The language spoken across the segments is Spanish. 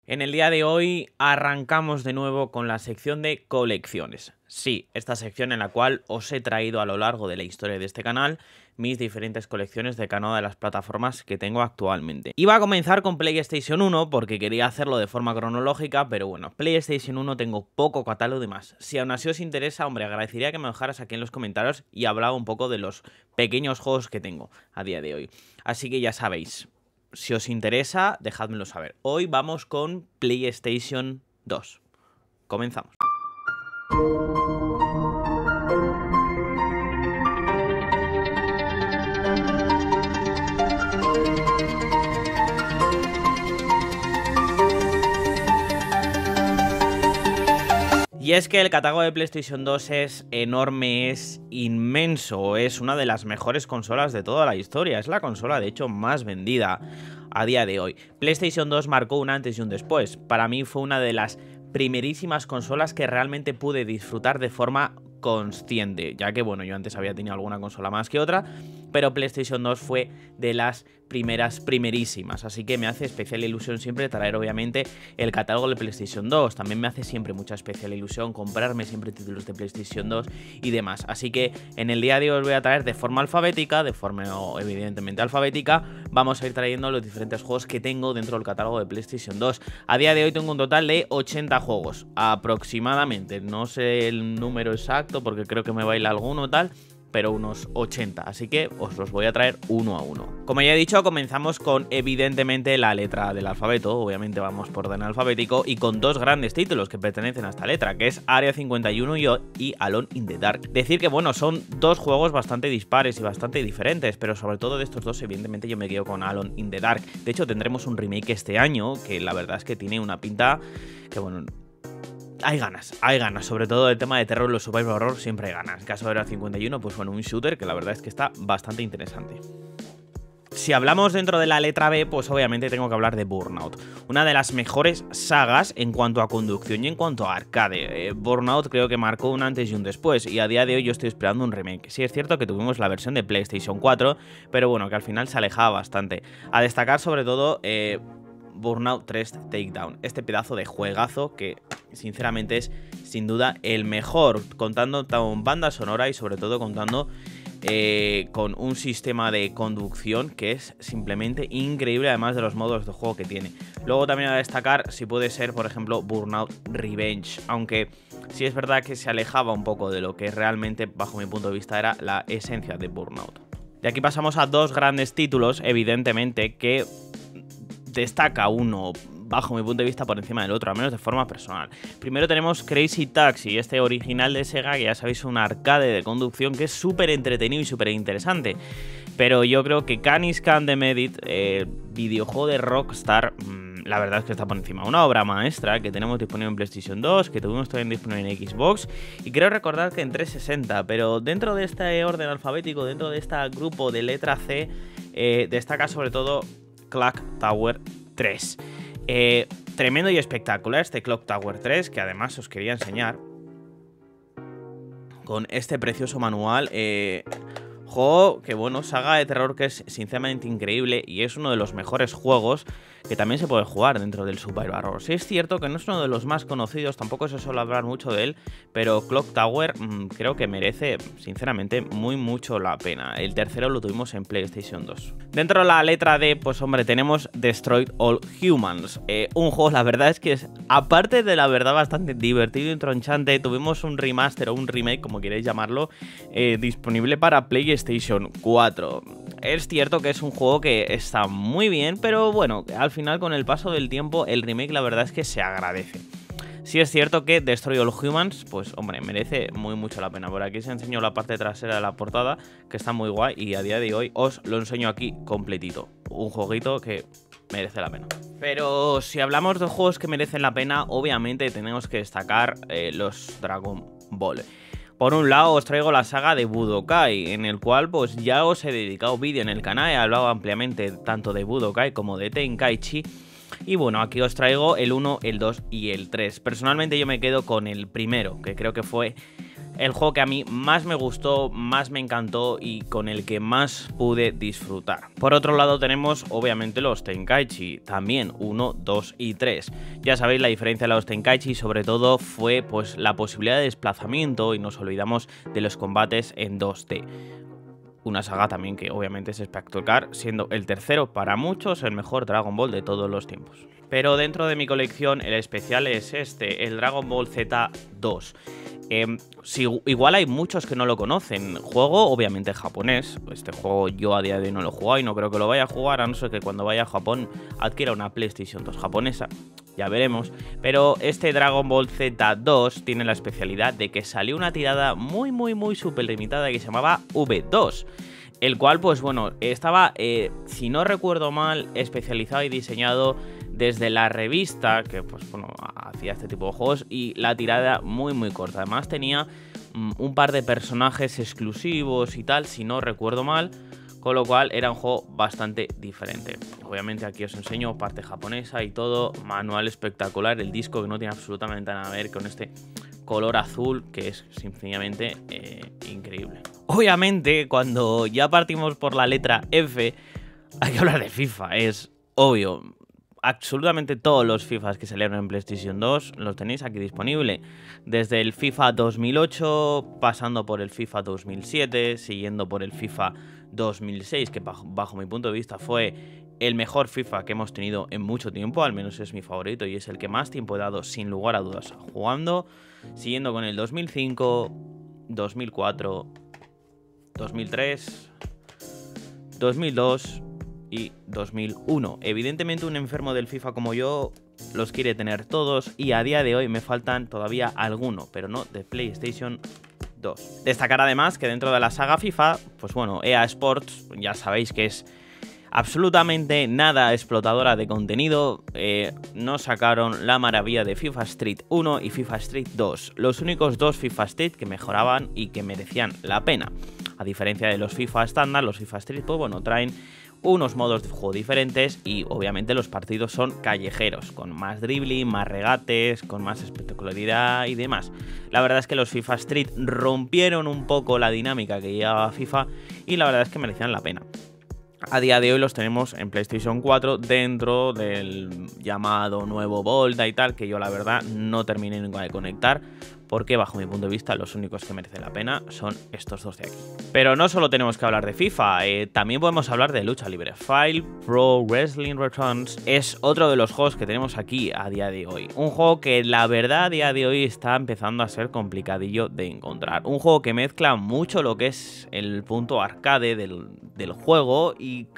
En el día de hoy arrancamos de nuevo con la sección de colecciones. Sí, esta sección en la cual os he traído a lo largo de la historia de este canal mis diferentes colecciones de cada una de las plataformas que tengo actualmente. Iba a comenzar con PlayStation 1 porque quería hacerlo de forma cronológica, pero bueno, PlayStation 1 tengo poco catálogo de más. Si aún así os interesa, hombre, agradecería que me dejaras aquí en los comentarios y hablaba un poco de los pequeños juegos que tengo a día de hoy. Así que ya sabéis. Si os interesa, dejádmelo saber. Hoy vamos con PlayStation 2. Comenzamos. Y es que el catálogo de PlayStation 2 es enorme, es inmenso, es una de las mejores consolas de toda la historia, es la consola de hecho más vendida a día de hoy. PlayStation 2 marcó un antes y un después, para mí fue una de las primerísimas consolas que realmente pude disfrutar de forma consciente, ya que bueno, yo antes había tenido alguna consola más que otra, pero PlayStation 2 fue de las primerísimas, así que me hace especial ilusión siempre traer obviamente el catálogo de PlayStation 2, también me hace siempre mucha especial ilusión comprarme siempre títulos de PlayStation 2 y demás, así que en el día de hoy os voy a traer de forma alfabética, evidentemente alfabética, vamos a ir trayendo los diferentes juegos que tengo dentro del catálogo de PlayStation 2. A día de hoy tengo un total de 80 juegos, aproximadamente, no sé el número exacto porque creo que me baila alguno tal, pero unos 80, así que os los voy a traer uno a uno. Como ya he dicho, comenzamos con evidentemente la letra del alfabeto, obviamente vamos por orden alfabético y con dos grandes títulos que pertenecen a esta letra, que es Área 51 y Alone in the Dark. Decir que bueno, son dos juegos bastante dispares y bastante diferentes, pero sobre todo de estos dos evidentemente yo me quedo con Alone in the Dark. De hecho tendremos un remake este año, que la verdad es que tiene una pinta que bueno... Hay ganas, sobre todo el tema de terror, los survival horror siempre hay ganas. En el caso de Área 51, pues bueno, un shooter que la verdad es que está bastante interesante. Si hablamos dentro de la letra B, pues obviamente tengo que hablar de Burnout, una de las mejores sagas en cuanto a conducción y en cuanto a arcade. Burnout creo que marcó un antes y un después, y a día de hoy yo estoy esperando un remake. Sí es cierto que tuvimos la versión de PlayStation 4, pero bueno, que al final se alejaba bastante. A destacar sobre todo... Burnout 3 Takedown, este pedazo de juegazo que sinceramente es sin duda el mejor, contando con banda sonora y sobre todo contando con un sistema de conducción que es simplemente increíble, además de los modos de juego que tiene. Luego también a destacar si puede ser por ejemplo Burnout Revenge, aunque sí es verdad que se alejaba un poco de lo que realmente bajo mi punto de vista era la esencia de Burnout. De aquí pasamos a dos grandes títulos evidentemente que destaca uno bajo mi punto de vista por encima del otro, al menos de forma personal. Primero tenemos Crazy Taxi, este original de Sega que ya sabéis un arcade de conducción que es súper entretenido y súper interesante. Pero yo creo que Canis Can The Medit, videojuego de Rockstar, la verdad es que está por encima. Una obra maestra que tenemos disponible en PlayStation 2, que tuvimos también disponible en Xbox y creo recordar que en 360, pero dentro de este orden alfabético, dentro de este grupo de letra C, destaca sobre todo Clock Tower 3. Tremendo y espectacular este Clock Tower 3, que además os quería enseñar con este precioso manual. Juego que bueno, saga de terror que es sinceramente increíble y es uno de los mejores juegos que también se puede jugar dentro del survival horror. Sí es cierto que no es uno de los más conocidos, tampoco se suele hablar mucho de él, pero Clock Tower creo que merece sinceramente mucho la pena. El tercero lo tuvimos en PlayStation 2. Dentro de la letra D, pues hombre, tenemos Destroy All Humans, un juego la verdad es que es, aparte de la verdad, bastante divertido y tronchante. Tuvimos un remaster o un remake, como queréis llamarlo, disponible para PlayStation 4. Es cierto que es un juego que está muy bien, pero bueno, al final con el paso del tiempo el remake la verdad es que se agradece. Sí es cierto que Destroy All Humans, pues hombre, merece mucho la pena. Por aquí os enseño la parte trasera de la portada, que está muy guay y a día de hoy os lo enseño aquí completito. Un jueguito que merece la pena. Pero si hablamos de juegos que merecen la pena, obviamente tenemos que destacar los Dragon Ball. Por un lado os traigo la saga de Budokai, en el cual pues ya os he dedicado vídeo en el canal, he hablado ampliamente tanto de Budokai como de Tenkaichi. Y bueno, aquí os traigo el 1, el 2 y el 3. Personalmente yo me quedo con el primero, que creo que fue el juego que a mí más me gustó, más me encantó y con el que más pude disfrutar. Por otro lado tenemos obviamente los Tenkaichi, también 1, 2 y 3. Ya sabéis, la diferencia de los Tenkaichi sobre todo fue pues la posibilidad de desplazamiento y nos olvidamos de los combates en 2D. Una saga también que obviamente es espectacular, siendo el tercero para muchos el mejor Dragon Ball de todos los tiempos. Pero dentro de mi colección el especial es este, el Dragon Ball Z 2. Igual hay muchos que no lo conocen. Juego obviamente japonés. Este juego yo a día de hoy no lo he jugado y no creo que lo vaya a jugar, a no ser que cuando vaya a Japón adquiera una PlayStation 2 japonesa. Ya veremos. Pero este Dragon Ball Z2 tiene la especialidad de que salió una tirada muy súper limitada que se llamaba V2. El cual, pues bueno, estaba, si no recuerdo mal, especializado y diseñado desde la revista, que pues bueno, hacía este tipo de juegos, y la tirada muy corta. Además tenía un par de personajes exclusivos y tal, si no recuerdo mal, con lo cual era un juego bastante diferente. Obviamente aquí os enseño parte japonesa y todo, manual espectacular, el disco que no tiene absolutamente nada que ver con este color azul que es sencillamente increíble. Obviamente cuando ya partimos por la letra F hay que hablar de FIFA, es obvio. Absolutamente todos los FIFAs que salieron en PlayStation 2 los tenéis aquí disponible. Desde el FIFA 2008, pasando por el FIFA 2007, siguiendo por el FIFA 2006, que bajo mi punto de vista fue el mejor FIFA que hemos tenido en mucho tiempo, al menos es mi favorito y es el que más tiempo he dado sin lugar a dudas jugando. Siguiendo con el 2005, 2004, 2003, 2002... y 2001. Evidentemente un enfermo del FIFA como yo los quiere tener todos y a día de hoy me faltan todavía alguno, pero no de PlayStation 2. Destacar además que dentro de la saga FIFA, pues bueno, EA Sports ya sabéis que es absolutamente nada explotadora de contenido. Nos sacaron la maravilla de FIFA Street 1 y FIFA Street 2, los únicos dos FIFA Street que mejoraban y que merecían la pena. A diferencia de los FIFA estándar, los FIFA Street, pues bueno, traen unos modos de juego diferentes y obviamente los partidos son callejeros, con más dribbling, más regates, con más espectacularidad y demás. La verdad es que los FIFA Street rompieron un poco la dinámica que llevaba FIFA y la verdad es que merecían la pena. A día de hoy los tenemos en PlayStation 4 dentro del llamado nuevo Volta y tal, que yo la verdad no terminé nunca de conectar porque bajo mi punto de vista los únicos que merecen la pena son estos dos de aquí. Pero no solo tenemos que hablar de FIFA, también podemos hablar de lucha libre. Fight Pro Wrestling Returns es otro de los juegos que tenemos aquí a día de hoy. Un juego que la verdad a día de hoy está empezando a ser complicadillo de encontrar. Un juego que mezcla mucho lo que es el punto arcade del juego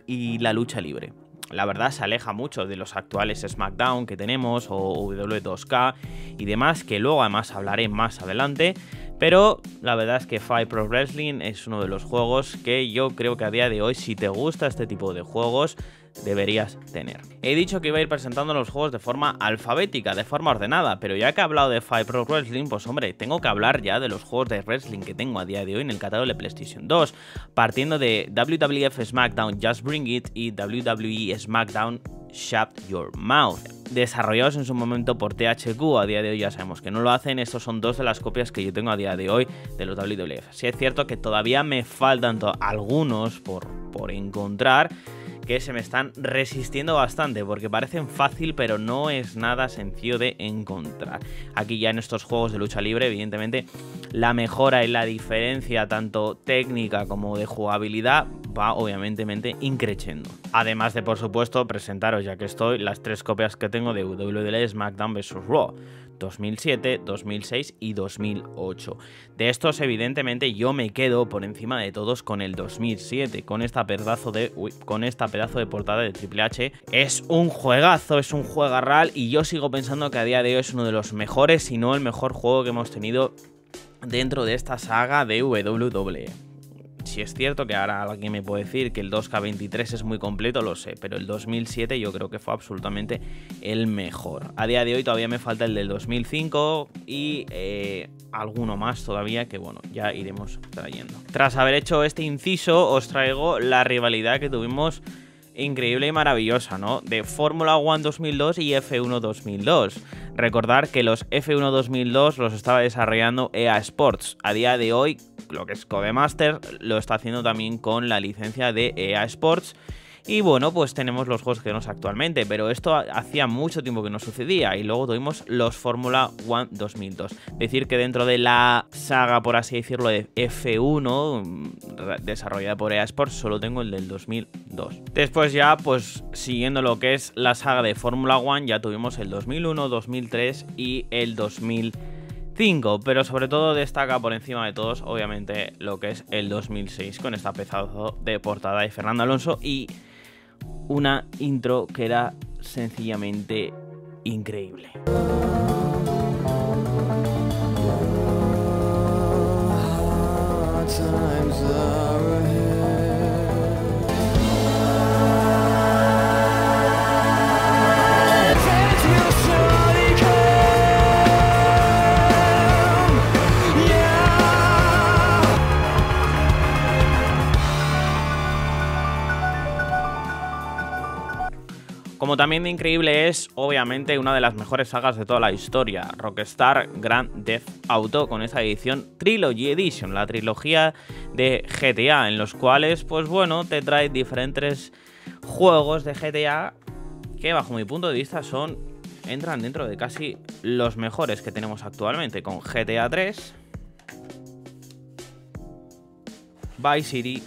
y la lucha libre. La verdad se aleja mucho de los actuales SmackDown que tenemos o W2K y demás, que luego además hablaré más adelante. Pero la verdad es que Fight Pro Wrestling es uno de los juegos que yo creo que a día de hoy, si te gusta este tipo de juegos, deberías tener. He dicho que iba a ir presentando los juegos de forma alfabética, de forma ordenada, pero ya que he hablado de Fight Pro Wrestling, pues hombre, tengo que hablar ya de los juegos de wrestling que tengo a día de hoy en el catálogo de PlayStation 2, partiendo de WWF SmackDown Just Bring It y WWE SmackDown Shut Your Mouth. Desarrollados en su momento por THQ, a día de hoy ya sabemos que no lo hacen. Estos son dos de las copias que yo tengo a día de hoy de los WWF. Sí es cierto que todavía me faltan algunos por encontrar, que se me están resistiendo bastante porque parecen fácil pero no es nada sencillo de encontrar. Aquí ya en estos juegos de lucha libre evidentemente la mejora y la diferencia tanto técnica como de jugabilidad va obviamente increciendo. Además de por supuesto presentaros, ya que estoy, las tres copias que tengo de WWE SmackDown vs Raw 2007, 2006 y 2008. De estos evidentemente yo me quedo por encima de todos con el 2007, con esta pedazo de portada de Triple H. Es un juegazo, es un juegarral y yo sigo pensando que a día de hoy es uno de los mejores, si no el mejor juego que hemos tenido dentro de esta saga de WWE. Si es cierto que ahora alguien me puede decir que el 2K23 es muy completo, lo sé, pero el 2007 yo creo que fue absolutamente el mejor. A día de hoy todavía me falta el del 2005 y alguno más todavía que bueno, ya iremos trayendo. Tras haber hecho este inciso os traigo la rivalidad que tuvimos increíble y maravillosa, ¿no? De Fórmula 1 2002 y F1 2002. Recordar que los F1 2002 los estaba desarrollando EA Sports. A día de hoy, lo que es Codemaster lo está haciendo también con la licencia de EA Sports. Y bueno, pues tenemos los juegos que tenemos actualmente, pero esto hacía mucho tiempo que no sucedía. Y luego tuvimos los Fórmula 1 2002. Decir que dentro de la saga, por así decirlo, de F1 desarrollada por EA Sports, solo tengo el del 2002. Después ya, pues siguiendo lo que es la saga de Fórmula 1, ya tuvimos el 2001, 2003 y el 2005, pero sobre todo destaca por encima de todos, obviamente, lo que es el 2006, con esta pedazo de portada de Fernando Alonso y una intro que era sencillamente increíble. Como también de increíble es, obviamente, una de las mejores sagas de toda la historia, Rockstar Grand Theft Auto, con esta edición Trilogy Edition, la trilogía de GTA, en los cuales, pues bueno, te trae diferentes juegos de GTA que, bajo mi punto de vista, entran dentro de casi los mejores que tenemos actualmente, con GTA 3, Vice City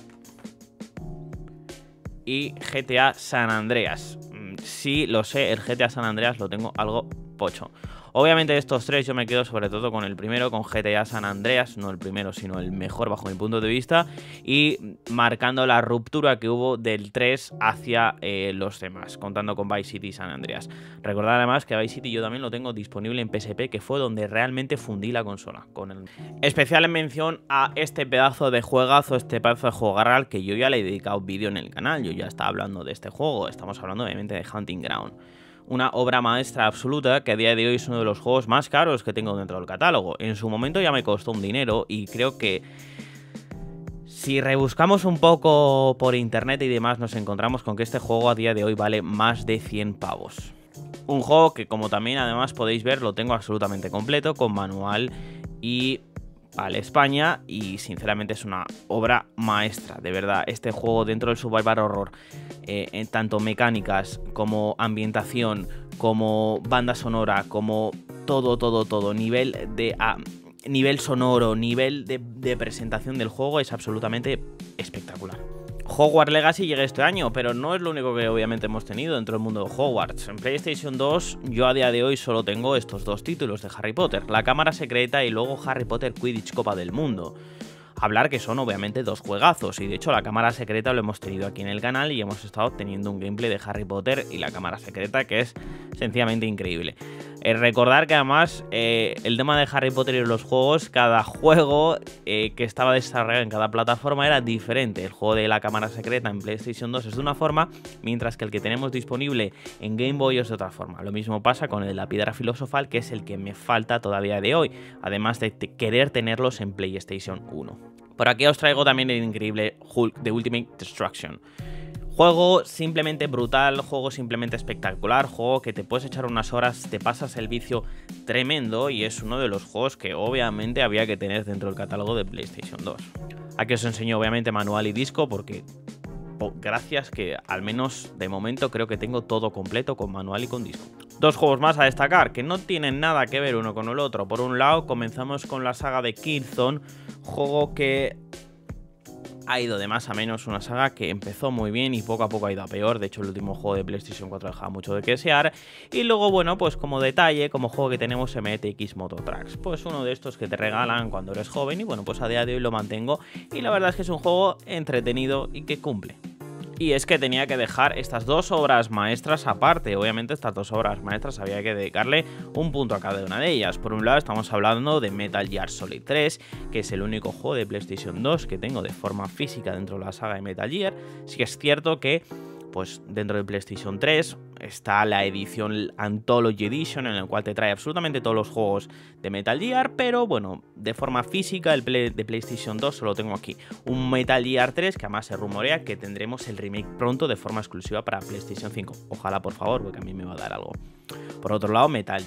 y GTA San Andreas. Sí, lo sé, el GTA San Andreas lo tengo algo pocho. Obviamente de estos tres yo me quedo sobre todo con el primero, con GTA San Andreas, no el primero sino el mejor bajo mi punto de vista, y marcando la ruptura que hubo del 3 hacia los demás, contando con Vice City y San Andreas. Recordad además que Vice City yo también lo tengo disponible en PSP, que fue donde realmente fundí la consola. Especial en mención a este pedazo de juegazo, este pedazo de jugarral, que yo ya le he dedicado vídeo en el canal, yo ya estaba hablando de este juego, estamos hablando obviamente de Hunting Ground. Una obra maestra absoluta que a día de hoy es uno de los juegos más caros que tengo dentro del catálogo. En su momento ya me costó un dinero y creo que si rebuscamos un poco por internet y demás nos encontramos con que este juego a día de hoy vale más de 100 pavos. Un juego que, como también además podéis ver, lo tengo absolutamente completo con manual y vale España, y sinceramente es una obra maestra, de verdad. Este juego dentro del survival horror, en tanto mecánicas como ambientación, como banda sonora, como todo, nivel sonoro, nivel de presentación del juego, es absolutamente espectacular. Hogwarts Legacy llega este año, pero no es lo único que obviamente hemos tenido dentro del mundo de Hogwarts. En PlayStation 2 yo a día de hoy solo tengo estos dos títulos de Harry Potter, La Cámara Secreta y luego Harry Potter Quidditch Copa del Mundo. Hablar que son obviamente dos juegazos, y de hecho La Cámara Secreta lo hemos tenido aquí en el canal y hemos estado teniendo un gameplay de Harry Potter y La Cámara Secreta que es sencillamente increíble. Recordar que además el tema de Harry Potter y los juegos, cada juego que estaba desarrollado en cada plataforma era diferente. El juego de La Cámara Secreta en PlayStation 2 es de una forma, mientras que el que tenemos disponible en Game Boy es de otra forma. Lo mismo pasa con el de La Piedra Filosofal, que es el que me falta todavía de hoy, además de querer tenerlos en PlayStation 1. Por aquí os traigo también el increíble Hulk The Ultimate Destruction. Juego simplemente brutal, juego simplemente espectacular, juego que te puedes echar unas horas, te pasas el vicio tremendo, y es uno de los juegos que obviamente había que tener dentro del catálogo de PlayStation 2. Aquí os enseño obviamente manual y disco, porque gracias que al menos de momento creo que tengo todo completo con manual y con disco. Dos juegos más a destacar que no tienen nada que ver uno con el otro. Por un lado comenzamos con la saga de Killzone, juego que ha ido de más a menos, una saga que empezó muy bien y poco a poco ha ido a peor. De hecho el último juego de PlayStation 4 dejaba mucho de que desear. Y luego, bueno, pues como detalle, como juego que tenemos MTX Mototracks, pues uno de estos que te regalan cuando eres joven, y bueno, pues a día de hoy lo mantengo y la verdad es que es un juego entretenido y que cumple. Y es que tenía que dejar estas dos obras maestras aparte. Obviamente estas dos obras maestras había que dedicarle un punto a cada una de ellas. Por un lado estamos hablando de Metal Gear Solid 3, que es el único juego de PlayStation 2 que tengo de forma física dentro de la saga de Metal Gear. Sí que es cierto que pues dentro de PlayStation 3 está la edición Anthology Edition, en la cual te trae absolutamente todos los juegos de Metal Gear, pero bueno, de forma física el de PlayStation 2 solo tengo aquí un Metal Gear 3, que además se rumorea que tendremos el remake pronto de forma exclusiva para PlayStation 5. Ojalá, por favor, porque a mí me va a dar algo. Por otro lado, Metal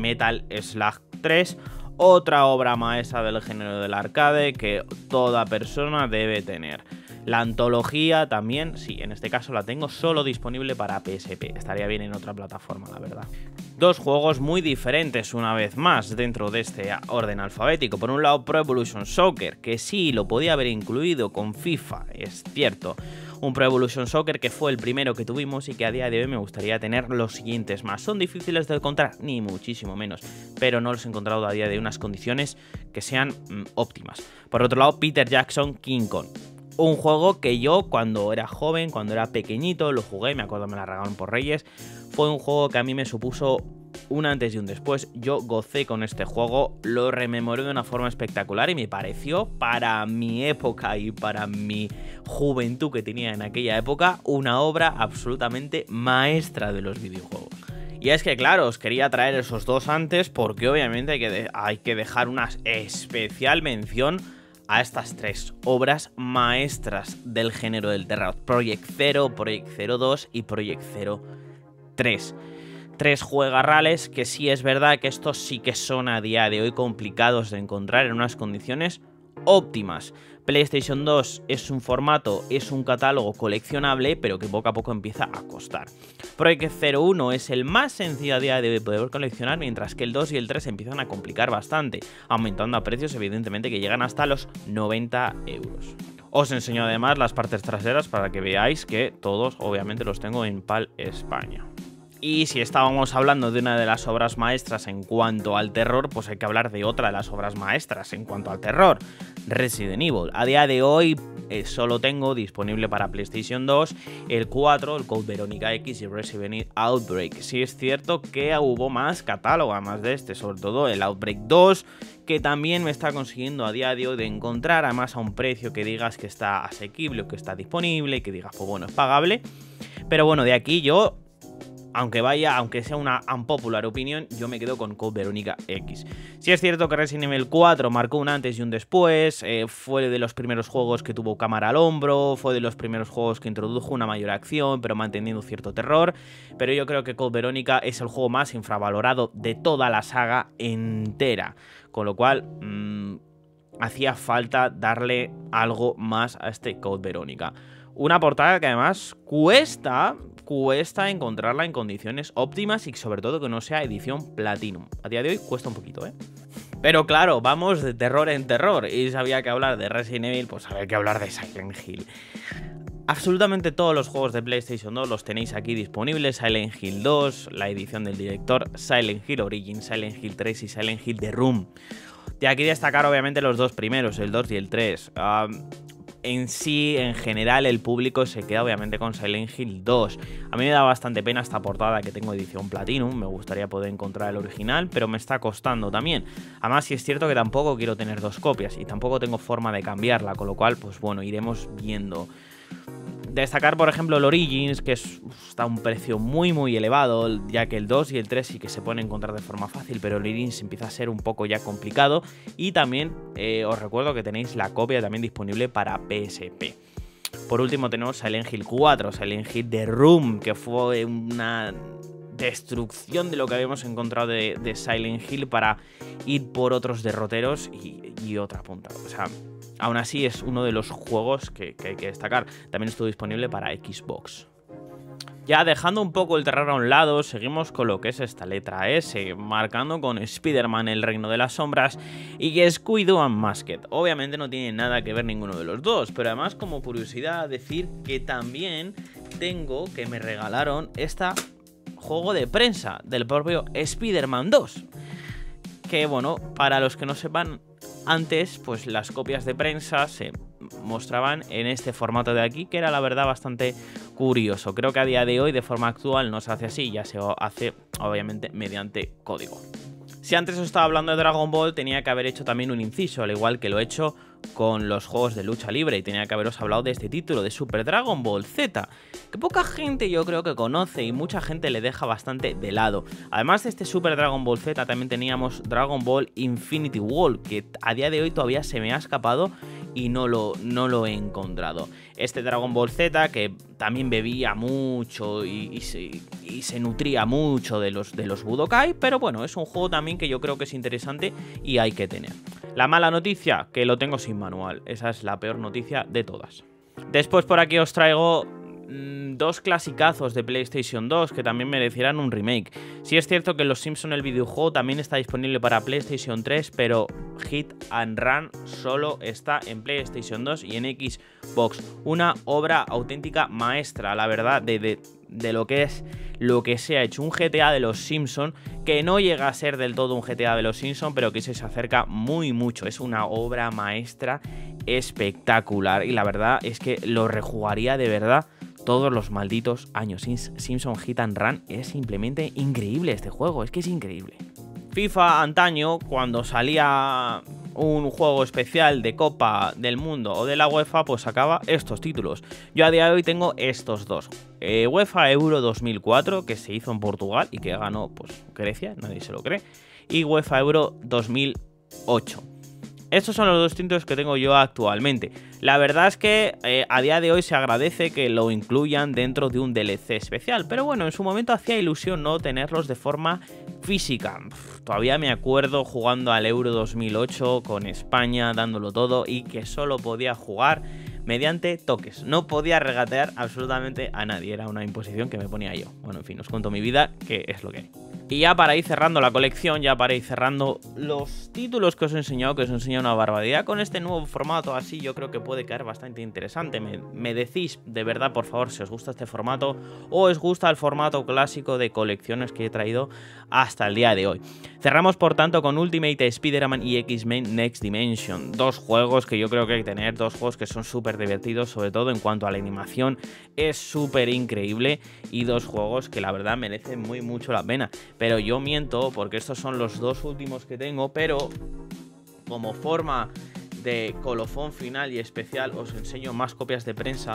Slug 3, otra obra maestra del género del arcade que toda persona debe tener. La antología también, sí, en este caso la tengo solo disponible para PSP. Estaría bien en otra plataforma, la verdad. Dos juegos muy diferentes una vez más dentro de este orden alfabético. Por un lado, Pro Evolution Soccer, que sí, lo podía haber incluido con FIFA, es cierto. Un Pro Evolution Soccer que fue el primero que tuvimos y que a día de hoy me gustaría tener los siguientes más. ¿Son difíciles de encontrar? Ni muchísimo menos, pero no los he encontrado a día de hoy unas condiciones que sean óptimas. Por otro lado, Peter Jackson King Kong. Un juego que yo cuando era joven, cuando era pequeñito, lo jugué, me acuerdo me la regalaron por Reyes. Fue un juego que a mí me supuso un antes y un después. Yo gocé con este juego, lo rememoré de una forma espectacular y me pareció, para mi época y para mi juventud que tenía en aquella época, una obra absolutamente maestra de los videojuegos. Y es que claro, os quería traer esos dos antes porque obviamente hay que dejar una especial mención a estas tres obras maestras del género del terror: Project Zero, Project Zero 2 y Project Zero 3. Tres juegarrales que sí es verdad que estos sí que son a día de hoy complicados de encontrar en unas condiciones óptimas. PlayStation 2 es un formato, es un catálogo coleccionable, pero que poco a poco empieza a costar. Project Zero 1 es el más sencillo a día de hoy de poder coleccionar, mientras que el 2 y el 3 empiezan a complicar bastante, aumentando a precios evidentemente que llegan hasta los 90 euros. Os enseño además las partes traseras para que veáis que todos obviamente los tengo en PAL España. Y si estábamos hablando de una de las obras maestras en cuanto al terror, pues hay que hablar de otra de las obras maestras en cuanto al terror: Resident Evil. A día de hoy solo tengo disponible para PlayStation 2 el 4, el Code Verónica X y Resident Evil Outbreak. Sí es cierto que hubo más catálogo además de este, sobre todo el Outbreak 2, que también me está consiguiendo a día de hoy de encontrar, además a un precio que digas que está asequible o que está disponible, que digas pues bueno, es pagable. Pero bueno, de aquí yo, aunque sea una unpopular opinión, yo me quedo con Code Verónica X. Sí es cierto que Resident Evil 4 marcó un antes y un después, fue de los primeros juegos que tuvo cámara al hombro, fue de los primeros juegos que introdujo una mayor acción, pero manteniendo cierto terror. Pero yo creo que Code Verónica es el juego más infravalorado de toda la saga entera, con lo cual hacía falta darle algo más a este Code Verónica. Una portada que además cuesta encontrarla en condiciones óptimas y sobre todo que no sea edición Platinum. A día de hoy cuesta un poquito, ¿eh? Pero claro, vamos de terror en terror. Y si había que hablar de Resident Evil, pues había que hablar de Silent Hill. Absolutamente todos los juegos de PlayStation 2 los tenéis aquí disponibles: Silent Hill 2, la edición del director, Silent Hill Origins, Silent Hill 3 y Silent Hill The Room. De aquí destacar obviamente los dos primeros, el 2 y el 3. En sí, en general, el público se queda obviamente con Silent Hill 2. A mí me da bastante pena esta portada que tengo edición Platinum, me gustaría poder encontrar el original, pero me está costando también. Además, sí es cierto que tampoco quiero tener dos copias y tampoco tengo forma de cambiarla, con lo cual, pues bueno, iremos viendo. Destacar, por ejemplo, el Origins, que está a un precio muy elevado, ya que el 2 y el 3 sí que se pueden encontrar de forma fácil, pero el Origins empieza a ser un poco ya complicado. Y también os recuerdo que tenéis la copia también disponible para PSP. Por último tenemos Silent Hill 4, Silent Hill The Room, que fue una destrucción de lo que habíamos encontrado de Silent Hill para ir por otros derroteros y otra punta. O sea, aún así es uno de los juegos que hay que destacar. También estuvo disponible para Xbox. Ya dejando un poco el terror a un lado, seguimos con lo que es esta letra S, marcando con Spider-Man El Reino de las Sombras y Scooby-Doo Unmasked. Obviamente no tiene nada que ver ninguno de los dos, pero además, como curiosidad, decir que también tengo, que me regalaron esta juego de prensa del propio Spider-Man 2. Que bueno, para los que no sepan, antes pues las copias de prensa se mostraban en este formato de aquí, que era la verdad bastante curioso. Creo que a día de hoy de forma actual no se hace así, ya se hace obviamente mediante código. Si antes os estaba hablando de Dragon Ball, tenía que haber hecho también un inciso, al igual que lo he hecho con los juegos de lucha libre y tenía que haberos hablado de este título, de Super Dragon Ball Z, que poca gente yo creo que conoce y mucha gente le deja bastante de lado. Además de este Super Dragon Ball Z también teníamos Dragon Ball Infinity War, que a día de hoy todavía se me ha escapado y no lo he encontrado. Este Dragon Ball Z que también bebía mucho y se nutría mucho de los Budokai, pero bueno, es un juego también que yo creo que es interesante y hay que tener. La mala noticia, que lo tengo sin manual. Esa es la peor noticia de todas. Después por aquí os traigo dos clasicazos de PlayStation 2 que también merecieran un remake. Sí es cierto que Los Simpson, el videojuego, también está disponible para PlayStation 3, pero Hit and Run solo está en PlayStation 2 y en Xbox. Una obra auténtica maestra, la verdad, de lo que es lo que se ha hecho. Un GTA de Los Simpson que no llega a ser del todo un GTA de Los Simpson, pero que se acerca muy mucho. Es una obra maestra espectacular y la verdad es que lo rejugaría de verdad todos los malditos años. Simpson Hit and Run es simplemente increíble este juego, es que es increíble. FIFA antaño, cuando salía un juego especial de Copa del Mundo o de la UEFA, pues sacaba estos títulos. Yo a día de hoy tengo estos dos. UEFA Euro 2004, que se hizo en Portugal y que ganó pues Grecia, nadie se lo cree. Y UEFA Euro 2008. Estos son los dos títulos que tengo yo actualmente. La verdad es que a día de hoy se agradece que lo incluyan dentro de un DLC especial. Pero bueno, en su momento hacía ilusión no tenerlos de forma física. Todavía me acuerdo jugando al Euro 2008 con España, dándolo todo y que solo podía jugar mediante toques. No podía regatear absolutamente a nadie. Era una imposición que me ponía yo. Bueno, en fin, os cuento mi vida, que es lo que hay. Y ya para ir cerrando la colección, ya para ir cerrando los títulos que os he enseñado, que os he enseñado una barbaridad, con este nuevo formato así yo creo que puede quedar bastante interesante. Me decís de verdad, por favor, si os gusta este formato o os gusta el formato clásico de colecciones que he traído hasta el día de hoy. Cerramos por tanto con Ultimate Spider-Man y X-Men Next Dimension. Dos juegos que yo creo que hay que tener, dos juegos que son súper divertidos, sobre todo en cuanto a la animación, es súper increíble y dos juegos que la verdad merecen muy mucho la pena. Pero yo miento porque estos son los dos últimos que tengo, pero como forma de colofón final y especial os enseño más copias de prensa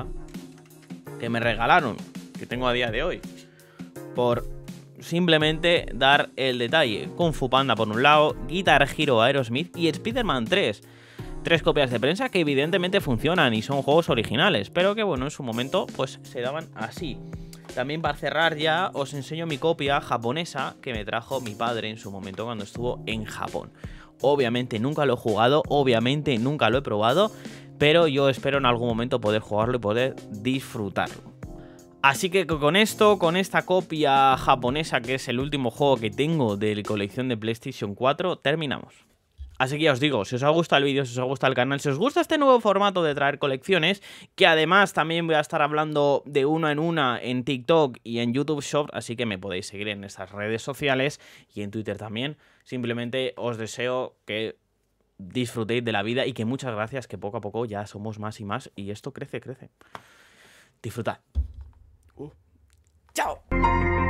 que me regalaron, que tengo a día de hoy, por simplemente dar el detalle. Kung Fu Panda por un lado, Guitar Hero Aerosmith y Spider-Man 3. Tres copias de prensa que evidentemente funcionan y son juegos originales, pero que bueno, en su momento pues se daban así. También para cerrar ya os enseño mi copia japonesa que me trajo mi padre en su momento cuando estuvo en Japón. Obviamente nunca lo he jugado, obviamente nunca lo he probado, pero yo espero en algún momento poder jugarlo y poder disfrutarlo. Así que con esto, con esta copia japonesa que es el último juego que tengo de la colección de PlayStation 4, terminamos. Así que ya os digo, si os ha gustado el vídeo, si os ha gustado el canal, si os gusta este nuevo formato de traer colecciones, que además también voy a estar hablando de una en TikTok y en YouTube Shop, así que me podéis seguir en estas redes sociales y en Twitter también. Simplemente os deseo que disfrutéis de la vida y que muchas gracias, que poco a poco ya somos más y más y esto crece, crece. Disfrutad. ¡Chao!